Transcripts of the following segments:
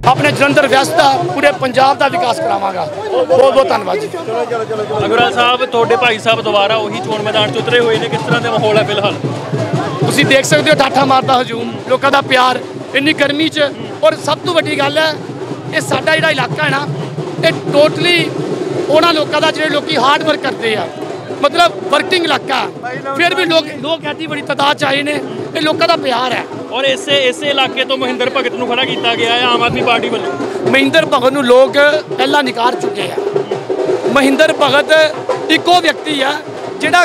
ਆਪਣੇ ਜਲੰਧਰ ਵੈਸਟ ਦਾ ਪੂਰੇ ਪੰਜਾਬ ਦਾ ਵਿਕਾਸ ਕਰਾਵਾਂਗਾ। ਬਹੁਤ ਬਹੁਤ ਧੰਨਵਾਦ ਜੀ। ਅਗਰਵਾਲ ਸਾਹਿਬ, ਤੁਹਾਡੇ ਭਾਈ ਸਾਹਿਬ ਦੁਬਾਰਾ ਉਹੀ ਚੋਣ ਮੈਦਾਨ 'ਚ ਉਤਰੇ ਹੋਏ ਨੇ, ਕਿਸ ਤਰ੍ਹਾਂ ਦਾ ਮਾਹੌਲ ਹੈ ਫਿਲਹਾਲ? ਤੁਸੀਂ ਦੇਖ ਸਕਦੇ ਹੋ ਠਾਠਾ ਮਾਰਦਾ ਹਜੂਮ, ਲੋਕਾਂ ਦਾ ਪਿਆਰ ਇੰਨੀ ਗਰਮੀ 'ਚ। ਔਰ ਸਭ ਤੋਂ ਵੱਡੀ ਗੱਲ ਹੈ, ਇਹ ਸਾਡਾ ਜਿਹੜਾ ਇਲਾਕਾ ਹੈ ਨਾ, ਇਹ ਟੋਟਲੀ ਉਹਨਾਂ ਲੋਕਾਂ ਦਾ ਜਿਹੜੇ ਲੋਕੀ ਹਾਰਡ ਵਰਕ ਕਰਦੇ ਆ, ਮਤਲਬ ਵਰਕਿੰਗ ਇਲਾਕਾ। ਫਿਰ ਵੀ ਲੋਕ ਐਡੀ ਬੜੀ ਤਾਦਾਦ 'ਚ ਆਏ ਨੇ, ਇਹ ਲੋਕਾਂ ਦਾ ਪਿਆਰ ਹੈ। ਔਰ ਇਸੇ ਇਲਾਕੇ ਤੋਂ ਮਹਿੰਦਰ ਭਗਤ ਨੂੰ ਖੜਾ ਕੀਤਾ ਗਿਆ ਹੈ ਆਮ ਆਦਮੀ ਪਾਰਟੀ ਵੱਲੋਂ। ਮਹਿੰਦਰ ਭਗਤ ਨੂੰ ਲੋਕ ਪਹਿਲਾਂ ਨਕਾਰ ਚੁੱਕੇ ਆ। ਮਹਿੰਦਰ ਭਗਤ ਇੱਕੋ ਵਿਅਕਤੀ ਆ ਜਿਹੜਾ,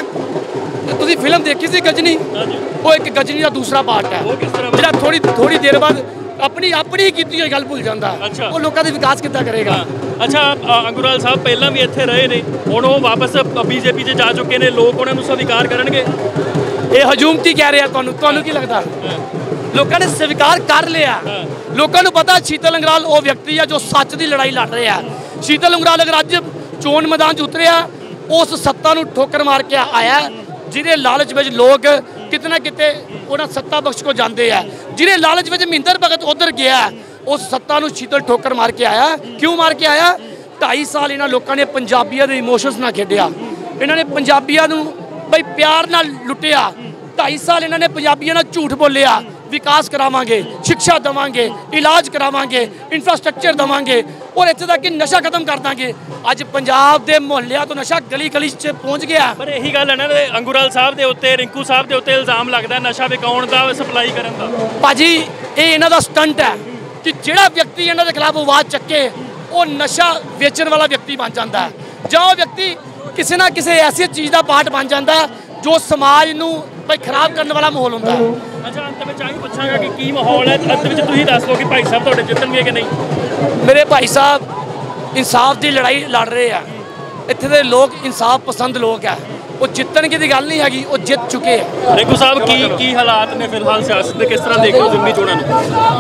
ਤੁਸੀਂ ਫਿਲਮ ਦੇਖੀ ਸੀ ਗਜਨੀ, ਉਹ ਇੱਕ ਗਜਨੀ ਦਾ ਦੂਸਰਾ ਪਾਰਟ ਹੈ, ਜਿਹੜਾ ਥੋੜੀ ਦੇਰ ਬਾਅਦ ਆਪਣੀ ਕੀਤੀ ਹੋਈ ਗੱਲ ਭੁੱਲ ਜਾਂਦਾ। ਉਹ ਲੋਕਾਂ ਦੇ ਵਿਕਾਸ ਕਿੱਦਾਂ ਕਰੇਗਾ? ਅੱਛਾ, ਅਗਰਵਾਲ ਸਾਹਿਬ ਪਹਿਲਾਂ ਵੀ ਇੱਥੇ ਰਹੇ ਨੇ, ਹੁਣ ਉਹ ਵਾਪਸ ਬੀਜੇਪੀ 'ਚ ਜਾ ਚੁੱਕੇ ਨੇ, ਲੋਕ ਉਹਨਾਂ ਨੂੰ ਸਵੀਕਾਰ ਕਰਨਗੇ? ਇਹ ਹਜੂਮਤੀ ਕਹਿ ਰਿਹਾ, ਤੁਹਾਨੂੰ ਕੀ ਲੱਗਦਾ? ਲੋਕਾਂ ਨੇ ਸਵੀਕਾਰ ਕਰ ਲਿਆ। ਲੋਕਾਂ ਨੂੰ ਪਤਾ ਸ਼ੀਤਲ ਅੰਗਰਾਲ ਉਹ ਵਿਅਕਤੀ ਆ ਜੋ ਸੱਚ ਦੀ ਲੜਾਈ ਲੜ ਰਿਹਾ। ਸ਼ੀਤਲ ਅੰਗਰਾਲ ਅਗਰ ਅੱਜ ਚੋਣ ਮੈਦਾਨ 'ਚ ਉਤਰਿਆ, ਉਸ ਸੱਤਾ ਨੂੰ ਠੋਕਰ ਮਾਰ ਕੇ ਆਇਆ, ਜਿਹਦੇ ਲਾਲਚ ਵਿੱਚ ਲੋਕ ਕਿਤੇ ਨਾ ਕਿਤੇ ਉਹਨਾਂ ਸੱਤਾ ਬਖਸ਼ ਕੋ ਜਾਂਦੇ ਆ। ਜਿਹਦੇ ਲਾਲਚ ਵਿੱਚ ਮਹਿੰਦਰ ਭਗਤ ਉਧਰ ਗਿਆ, ਉਸ ਸੱਤਾ ਨੂੰ ਸ਼ੀਤਲ ਠੋਕਰ ਮਾਰ ਕੇ ਆਇਆ। ਕਿਉਂ ਮਾਰ ਕੇ ਆਇਆ? 2.5 ਸਾਲ ਇਹਨਾਂ ਲੋਕਾਂ ਨੇ ਪੰਜਾਬੀਆਂ ਦੇ ਇਮੋਸ਼ਨਸ ਨਾਲ ਖੇਡਿਆ। ਇਹਨਾਂ ਨੇ ਪੰਜਾਬੀਆਂ ਨੂੰ ਬਈ ਪਿਆਰ ਨਾਲ ਲੁੱਟਿਆ। 2.5 ਸਾਲ ਇਹਨਾਂ ਨੇ ਪੰਜਾਬੀਆਂ ਨਾਲ ਝੂਠ ਬੋਲਿਆ, ਵਿਕਾਸ ਕਰਾਵਾਂਗੇ, ਸਿੱਖਿਆ ਦੇਵਾਂਗੇ, ਇਲਾਜ ਕਰਾਵਾਂਗੇ, ਇੰਫਰਾਸਟ੍ਰਕਚਰ ਦੇਵਾਂਗੇ, ਔਰ ਇੱਥੇ ਤੱਕ ਕਿ ਨਸ਼ਾ ਖਤਮ ਕਰ ਦਾਂਗੇ। ਅੱਜ ਪੰਜਾਬ ਦੇ ਮੁਹੱਲਿਆਂ ਤੋਂ ਨਸ਼ਾ ਗਲੀ 'ਚ ਪਹੁੰਚ ਗਿਆ। ਪਰ ਇਹੀ ਗੱਲ ਹੈ ਨਾ, ਅੰਗੂਰਾਲ ਸਾਹਿਬ ਦੇ ਉੱਤੇ, ਰਿੰਕੂ ਸਾਹਿਬ ਦੇ ਉੱਤੇ ਇਲਜ਼ਾਮ ਲੱਗਦਾ ਨਸ਼ਾ ਵਿਕਾਉਣ ਦਾ, ਸਪਲਾਈ ਕਰਨ ਦਾ। ਭਾਜੀ, ਇਹ ਇਹਨਾਂ ਦਾ ਸਟੰਟ ਹੈ ਕਿ ਜਿਹੜਾ ਵਿਅਕਤੀ ਇਹਨਾਂ ਦੇ ਖਿਲਾਫ ਆਵਾਜ਼ ਚੱਕੇ, ਉਹ ਨਸ਼ਾ ਵੇਚਣ ਵਾਲਾ ਵਿਅਕਤੀ ਬਣ ਜਾਂਦਾ, ਜਾਂ ਉਹ ਵਿਅਕਤੀ ਕਿਸੇ ਨਾ ਕਿਸੇ ਐਸੀ ਚੀਜ਼ ਦਾ ਪਾਰਟ ਬਣ ਜਾਂਦਾ ਜੋ ਸਮਾਜ ਨੂੰ ਬਈ ਖਰਾਬ ਕਰਨ ਵਾਲਾ ਮਾਹੌਲ ਹੁੰਦਾ। ਅੱਛਾ, ਅੰਤ ਵਿੱਚ ਆਹੀ ਪੁੱਛਾਂਗਾ ਕਿ ਕੀ ਮਾਹੌਲ ਹੈ ਅੰਤ ਵਿੱਚ, ਤੁਸੀਂ ਦੱਸ ਦਿਓ ਕਿ ਭਾਈ ਸਾਹਿਬ ਤੁਹਾਡੇ ਜਿੱਤਣਗੇ ਕਿ ਨਹੀਂ? ਮੇਰੇ ਭਾਈ ਸਾਹਿਬ ਇਨਸਾਫ ਦੀ ਲੜਾਈ ਲੜ ਰਹੇ ਆ। ਇੱਥੇ ਦੇ ਲੋਕ ਇਨਸਾਫ ਪਸੰਦ ਲੋਕ ਆ। ਉਹ ਜਿੱਤਣਗੇ ਦੀ ਗੱਲ ਨਹੀਂ ਹੈਗੀ, ਉਹ ਜਿੱਤ ਚੁੱਕੇ ਆ। ਰਿੰਕੂ ਸਾਹਿਬ, ਕੀ ਹਾਲਾਤ ਨੇ ਫਿਲਹਾਲ ਸਿਆਸਤ ਦੇ, ਕਿਸ ਤਰ੍ਹਾਂ ਦੇਖਦੇ ਹੋ ਜ਼ਿਮਨੀ ਚੋਣਾਂ ਨੂੰ?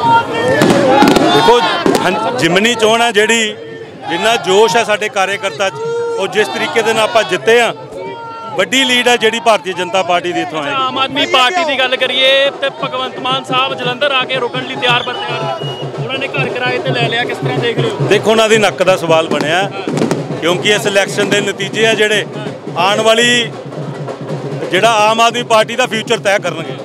ਦੇਖੋ, ਜ਼ਿਮਨੀ ਚੋਣ ਹੈ ਜਿਹੜੀ, ਜਿੰਨਾ ਜੋਸ਼ ਹੈ ਸਾਡੇ ਕਾਰਜਕਰਤਾ 'ਚ, ਉਹ ਜਿਸ ਤਰੀਕੇ ਦੇ ਨਾਲ ਆਪਾਂ ਜਿੱਤੇ ਆ, ਵੱਡੀ ਲੀਡ ਹੈ ਜਿਹੜੀ ਭਾਰਤੀ ਜਨਤਾ ਪਾਰਟੀ ਦੀ ਇੱਥੋਂ ਆਏਗੀ। ਆਮ ਆਦਮੀ ਪਾਰਟੀ ਦੀ ਗੱਲ ਕਰੀਏ ਤੇ ਭਗਵੰਤ ਮਾਨ ਸਾਹਿਬ ਜਲੰਧਰ ਆ ਕੇ ਰੁਕਣ ਲਈ ਤਿਆਰ ਬਰ ਤਿਆਰ, ਉਹਨਾਂ ਨੇ ਘਰ ਕਿਰਾਏ ਤੇ ਲੈ ਲਿਆ, ਕਿਸ ਤਰ੍ਹਾਂ ਦੇਖ ਰਹੇ ਹੋ? ਦੇਖੋ, ਉਹਨਾਂ ਦੀ ਨੱਕ ਦਾ ਸਵਾਲ ਬਣਿਆ, ਕਿਉਂਕਿ ਇਸ ਇਲੈਕਸ਼ਨ ਦੇ ਨਤੀਜੇ ਆ ਜਿਹੜੇ ਆਉਣ ਵਾਲੀ ਜਿਹੜਾ ਆਮ ਆਦਮੀ ਪਾਰਟੀ ਦਾ ਫਿਊਚਰ ਤੈਅ ਕਰਨਗੇ।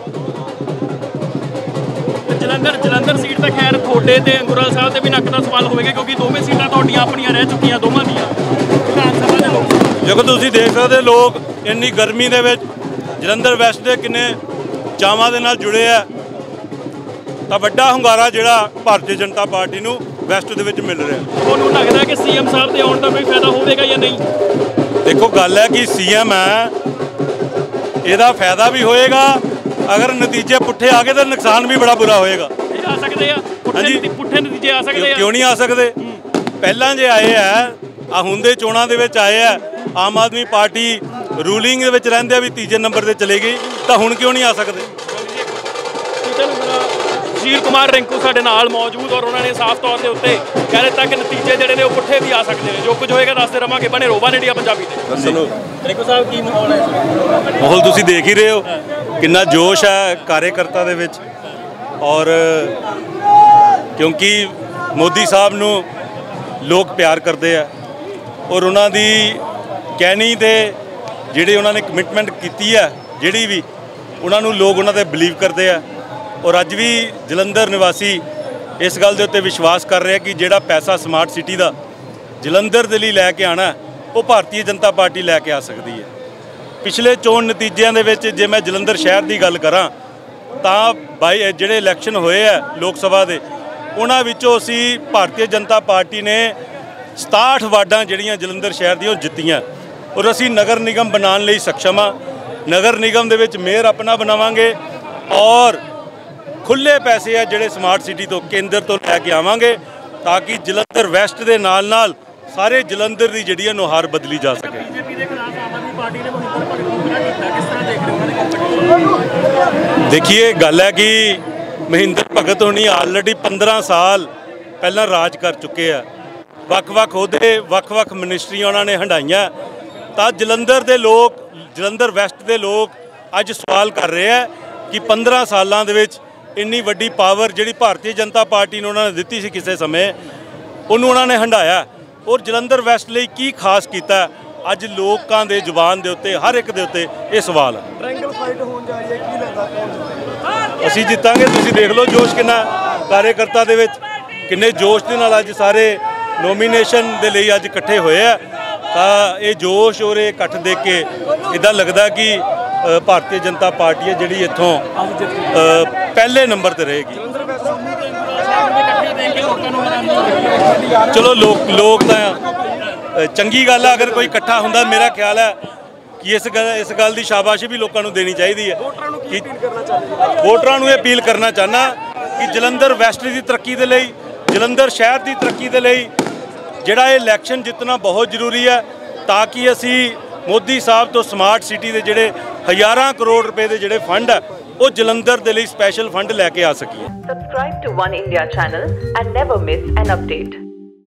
ਜਲੰਧਰ ਸੀਟ ਤਾਂ ਖੈਰ ਤੁਹਾਡੇ ਤੇ ਅੰਗੂਰਾਲ ਸਾਹਿਬ ਤੇ ਵੀ ਨੱਕ ਦਾ ਸਵਾਲ ਹੋਵੇਗਾ, ਕਿਉਂਕਿ ਦੋਵੇਂ ਸੀਟਾਂ ਤੁਹਾਡੀਆਂ ਆਪਣੀਆਂ ਰਹਿ ਚੁੱਕੀਆਂ, ਦੋਵਾਂ ਦੀਆਂ ਵਿਧਾਨ ਸਭਾ ਦੇ ਲੋਕ। ਜਦੋਂ ਤੁਸੀਂ ਦੇਖ ਸਕਦੇ ਲੋਕ ਇੰਨੀ ਗਰਮੀ ਦੇ ਵਿੱਚ ਜਲੰਧਰ ਵੈਸਟ ਦੇ ਕਿੰਨੇ ਚਾਵਾਂ ਦੇ ਨਾਲ ਜੁੜੇ ਆ, ਤਾਂ ਵੱਡਾ ਹੁੰਗਾਰਾ ਜਿਹੜਾ ਭਾਰਤੀ ਜਨਤਾ ਪਾਰਟੀ ਨੂੰ ਵੈਸਟ ਦੇ ਵਿੱਚ ਮਿਲ ਰਿਹਾ। ਤੁਹਾਨੂੰ ਲੱਗਦਾ ਕਿ ਸੀਐਮ ਸਾਹਿਬ ਦੇ ਆਉਣ ਦਾ ਕੋਈ ਫਾਇਦਾ ਹੋਵੇਗਾ ਜਾਂ ਨਹੀਂ? ਦੇਖੋ, ਗੱਲ ਹੈ ਕਿ ਸੀਐਮ ਹੈ, ਇਹਦਾ ਫਾਇਦਾ ਵੀ ਹੋਏਗਾ, ਅਗਰ ਨਤੀਜੇ ਪੁੱਠੇ ਆ ਗਏ ਤਾਂ ਨੁਕਸਾਨ ਵੀ ਬੜਾ ਬੁਰਾ ਹੋਏਗਾ। ਇਹ ਆ ਸਕਦੇ ਆ ਪੁੱਠੇ ਨਤੀਜੇ ਆ ਸਕਦੇ ਆ? ਕਿਉਂ ਨਹੀਂ ਆ ਸਕਦੇ? ਪਹਿਲਾਂ ਜੇ ਆਏ ਆ ਹੁਣ ਦੇ ਚੋਣਾਂ ਦੇ ਵਿੱਚ ਆਏ ਆ, ਆਮ ਆਦਮੀ ਪਾਰਟੀ ਰੂਲਿੰਗ ਦੇ ਵਿੱਚ ਰਹਿੰਦੇ ਆ ਵੀ ਤੀਜੇ ਨੰਬਰ ਤੇ ਚਲੇ ਗਈ, ਤਾਂ ਹੁਣ ਕਿਉਂ ਨਹੀਂ ਆ ਸਕਦੇ? ਸੁਸ਼ੀਲ ਕੁਮਾਰ ਰਿੰਕੂ ਸਾਡੇ ਨਾਲ ਮੌਜੂਦ, ਔਰ ਉਹਨਾਂ ਨੇ ਸਾਫ਼ ਤੌਰ ਦੇ ਉੱਤੇ ਕਹਿ ਦਿੱਤਾ ਕਿ ਨਤੀਜੇ ਜਿਹੜੇ ਨੇ ਉਹ ਪੁੱਠੇ ਵੀ ਆ ਸਕਦੇ ਨੇ। ਜੋ ਕੁਝ ਹੋਏਗਾ ਦੱਸਦੇ ਰਵਾਂਗੇ। ਬਣੇ ਰੋਵਾ ਇੰਡੀਆ ਪੰਜਾਬੀ ਤੇ। ਰਿੰਕੂ ਸਾਹਿਬ, ਕੀ ਮਾਹੌਲ ਹੈ? ਮਾਹੌਲ ਤੁਸੀਂ ਦੇਖ ਹੀ ਰਹੇ ਹੋ, ਕਿੰਨਾ ਜੋਸ਼ ਹੈ ਕਾਰਜਕਰਤਾ ਦੇ ਵਿੱਚ, ਔਰ ਕਿਉਂਕਿ ਮੋਦੀ ਸਾਹਿਬ ਨੂੰ ਲੋਕ ਪਿਆਰ ਕਰਦੇ ਆ, ਔਰ ਉਹਨਾਂ ਦੀ ਕਹਿਣੀ ਤੇ ਜਿਹੜੀ ਉਹਨਾਂ ਨੇ ਕਮਿਟਮੈਂਟ ਕੀਤੀ ਹੈ, ਜਿਹੜੀ ਵੀ ਉਹਨਾਂ ਨੂੰ ਲੋਕ ਉਹਨਾਂ 'ਤੇ ਬਿਲੀਵ ਕਰਦੇ ਆ। ਔਰ ਅੱਜ ਵੀ ਜਲੰਧਰ ਨਿਵਾਸੀ ਇਸ ਗੱਲ ਦੇ ਉੱਤੇ ਵਿਸ਼ਵਾਸ ਕਰ ਰਿਹਾ ਕਿ ਜਿਹੜਾ ਪੈਸਾ ਸਮਾਰਟ ਸਿਟੀ ਦਾ ਜਲੰਧਰ ਦੇ ਲਈ ਲੈ ਕੇ ਆਉਣਾ, ਉਹ ਭਾਰਤੀ ਜਨਤਾ ਪਾਰਟੀ ਲੈ ਕੇ ਆ ਸਕਦੀ ਹੈ। ਪਿਛਲੇ ਚੋਣ ਨਤੀਜਿਆਂ ਦੇ ਵਿੱਚ ਜੇ ਮੈਂ ਜਲੰਧਰ ਸ਼ਹਿਰ ਦੀ ਗੱਲ ਕਰਾਂ ਤਾਂ ਜਿਹੜੇ ਇਲੈਕਸ਼ਨ ਹੋਏ ਆ ਲੋਕ ਸਭਾ ਦੇ, ਉਹਨਾਂ ਵਿੱਚੋਂ ਅਸੀਂ ਭਾਰਤੀ ਜਨਤਾ ਪਾਰਟੀ ਨੇ 67 ਵਾਰਡਾਂ ਜਿਹੜੀਆਂ ਜਲੰਧਰ ਸ਼ਹਿਰ ਦੀਆਂ ਉਹ ਜਿੱਤੀਆਂ, ਔਰ ਅਸੀਂ ਨਗਰ ਨਿਗਮ ਬਣਾਉਣ ਲਈ ਸક્ષਮ ਹਾਂ। ਨਗਰ ਨਿਗਮ ਦੇ ਵਿੱਚ ਮੇਅਰ ਆਪਣਾ ਬਣਾਵਾਂਗੇ, ਔਰ ਖੁੱਲ੍ਹੇ ਪੈਸੇ ਆ ਜਿਹੜੇ ਸਮਾਰਟ ਸਿਟੀ ਤੋਂ ਕੇਂਦਰ ਤੋਂ ਲੈ ਕੇ ਆਵਾਂਗੇ, ਤਾਂ ਕਿ ਜਲੰਧਰ ਵੈਸਟ ਦੇ ਨਾਲ ਨਾਲ ਸਾਰੇ ਜਲੰਧਰ ਦੀ ਜਿਹੜੀ ਨੁਹਾਰ ਬਦਲੀ ਜਾ ਸਕੇ। ਬੀਜੇਪੀ ਦੇ ਖਿਲਾਫ ਆਮ ਆਦਮੀ ਪਾਰਟੀ ਨੇ ਮਹਿੰਦਰ ਭਗਤ ਨੂੰ ਖੜਾ ਕੀਤਾ, ਕਿਸ ਤਰ੍ਹਾਂ ਦੇਖ ਰਹੇ ਹੋ ਉਹਨਾਂ ਦੇ ਕੰਪੀਟੀਸ਼ਨ? ਦੇਖੀਏ, ਗੱਲ ਹੈ ਕਿ ਮਹਿੰਦਰ ਭਗਤ ਹੋਣੀ ਆਲਰੇਡੀ 15 ਸਾਲ ਪਹਿਲਾਂ ਰਾਜ ਕਰ ਚੁੱਕੇ ਆ, ਵੱਖ-ਵੱਖ ਅਹੁਦੇ, ਵੱਖ-ਵੱਖ ਮਿਨਿਸਟਰੀਆਂ ਉਹਨਾਂ ਨੇ ਹੰਡਾਈਆਂ। ਤਾਂ ਜਲੰਧਰ ਦੇ ਲੋਕ, ਜਲੰਧਰ ਵੈਸਟ ਦੇ ਲੋਕ ਅੱਜ ਸਵਾਲ ਕਰ ਰਹੇ ਆ ਕਿ 15 ਸਾਲਾਂ ਦੇ ਵਿੱਚ ਇੰਨੀ ਵੱਡੀ ਪਾਵਰ ਜਿਹੜੀ ਭਾਰਤੀ ਜਨਤਾ ਪਾਰਟੀ ਨੂੰ ਉਹਨਾਂ ਨੇ ਦਿੱਤੀ ਸੀ ਕਿਸੇ ਸਮੇਂ, ਉਹਨੂੰ ਉਹਨਾਂ ਨੇ ਹੰਢਾਇਆ। ਔਰ ਜਲੰਧਰ ਵੈਸਟ ਲਈ ਕੀ ਖਾਸ ਕੀਤਾ, ਅੱਜ ਲੋਕਾਂ ਦੇ ਜ਼ੁਬਾਨ ਦੇ ਉੱਤੇ, ਹਰ ਇੱਕ ਦੇ ਉੱਤੇ ਇਹ ਸਵਾਲ ਹੈ। ਟ੍ਰਾਇੰਗਲ ਫਾਈਟ ਹੋਣ ਜਾ ਰਹੀ ਹੈ, ਕੀ ਲੱਗਦਾ ਕੌਣ ਜਿੱਤੇਗਾ? ਅਸੀਂ ਜਿੱਤਾਂਗੇ। ਤੁਸੀਂ ਦੇਖ ਲਓ ਜੋਸ਼ ਕਿੰਨਾ ਕਾਰਜਕਰਤਾ ਦੇ ਵਿੱਚ, ਕਿੰਨੇ ਜੋਸ਼ ਦੇ ਨਾਲ ਅੱਜ ਸਾਰੇ ਨੋਮੀਨੇਸ਼ਨ ਦੇ ਲਈ ਅੱਜ ਇਕੱਠੇ ਹੋਏ ਆ। ਤਾਂ ਇਹ ਜੋਸ਼ ਔਰ ਇਹ ਇਕੱਠ ਦੇਖ ਕੇ ਇੱਦਾਂ ਲੱਗਦਾ ਕਿ ਭਾਰਤੀ ਜਨਤਾ ਪਾਰਟੀ ਹੈ ਜਿਹੜੀ ਇੱਥੋਂ ਪਹਿਲੇ ਨੰਬਰ ਤੇ ਰਹੇਗੀ। ਚਲੋ ਲੋਕ ਤਾਂ ਚੰਗੀ ਗੱਲ ਆ, ਅਗਰ ਕੋਈ ਇਕੱਠਾ ਹੁੰਦਾ। ਮੇਰਾ ਖਿਆਲ ਹੈ ਕਿ ਇਸ ਗੱਲ ਦੀ ਸ਼ਾਬਾਸ਼ ਵੀ ਲੋਕਾਂ ਨੂੰ ਦੇਣੀ ਚਾਹੀਦੀ ਹੈ ਕਿ ਵੋਟਰਾਂ ਨੂੰ ਇਹ ਅਪੀਲ ਕਰਨਾ ਚਾਹੁੰਦਾ ਕਿ ਜਲੰਧਰ ਵੈਸਟ ਦੀ ਤਰੱਕੀ ਦੇ ਲਈ, ਜਲੰਧਰ ਸ਼ਹਿਰ ਦੀ ਤਰੱਕੀ ਦੇ ਲਈ ਜਿਹੜਾ ਇਹ ਇਲੈਕਸ਼ਨ ਜਿੱਤਣਾ ਬਹੁਤ ਜ਼ਰੂਰੀ ਹੈ, ਤਾਂ ਕਿ ਅਸੀਂ ਮੋਦੀ ਸਾਹਿਬ ਤੋਂ ਸਮਾਰਟ ਸਿਟੀ ਦੇ ਜਿਹੜੇ ਹਜ਼ਾਰਾਂ ਕਰੋੜ ਰੁਪਏ ਦੇ ਜਿਹੜੇ ਫੰਡ ਹੈ ਉਹ ਜਲੰਧਰ ਦੇ ਲਈ ਸਪੈਸ਼ਲ ਫੰਡ ਲੈ ਕੇ ਆ ਸਕੀਏ। Subscribe to One India channel and never miss an update.